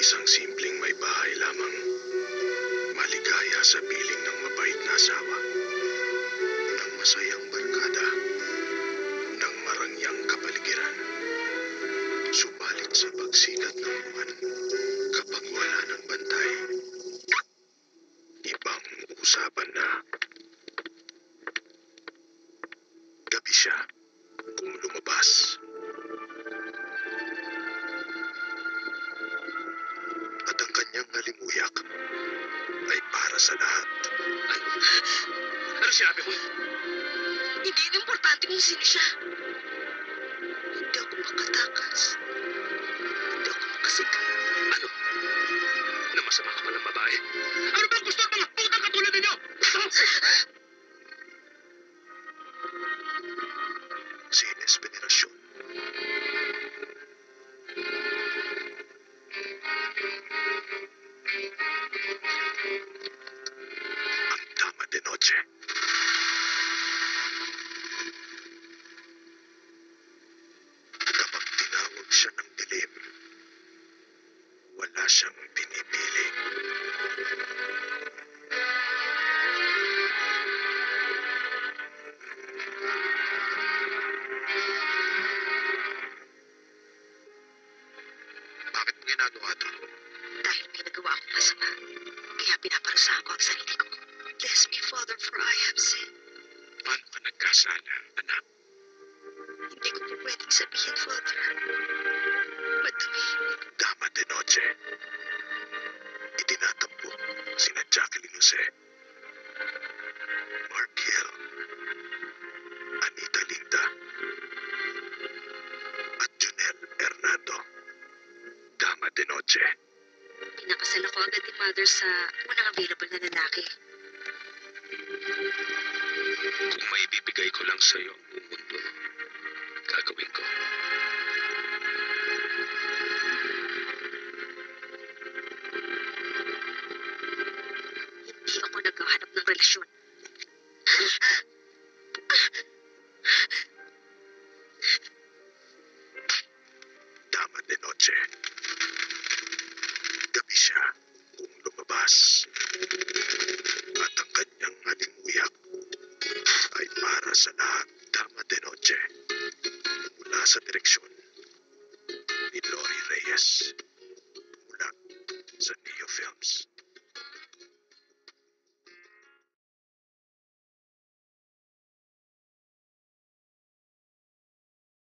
Isang simpleng may bahay lamang, maligaya sa piling ng mabait na asawa, ng masayang barkada, ng marangyang kapaligiran. Subalit sa pagsikat ng buwan, kapag wala ng bantay, ibang usapan na. Gabi siya kung lumabas. At ang kanyang halimuyak ay para sa lahat. Ano sinabi mo? Hindi na importante kung sino siya. Hindi ako makatakas. Hindi ako makasiga. Ano? Na masama ka palang babae? Ano ba gusto ng mga putang katulad ninyo? Si Ynez Veneracion. Ang Dama de Noche. Kapag tinawag siya ng dilim, wala siyang pinipili. Bakit mo ginagawa to? Dahil may nagawa akong masama, kaya pinaparusahan ko ang sarili ko. Bless me, Father, for I have sinned. Paano ka nagkasala, anak? Hindi ko po pwedeng sabihin, Father. Madumi. Dama de Noche. Itinatampok sina Jacqueline Jose, Mark Hill, Anita Linda, at Junel Hernando. Dama de Noche. Pinakasal ako agad ni Mother sa unang available na lalaki. Kung may bibigay ko lang sa'yo ang buong mundo, gagawin ko. Hindi ako naghahanap ng relasyon. Dama de Noche. Gabi siya kung lumabas. At ang kanyang halimuyak ay para sa lahat. Dama de Noche. Mula sa direksyon ni Lori Reyes.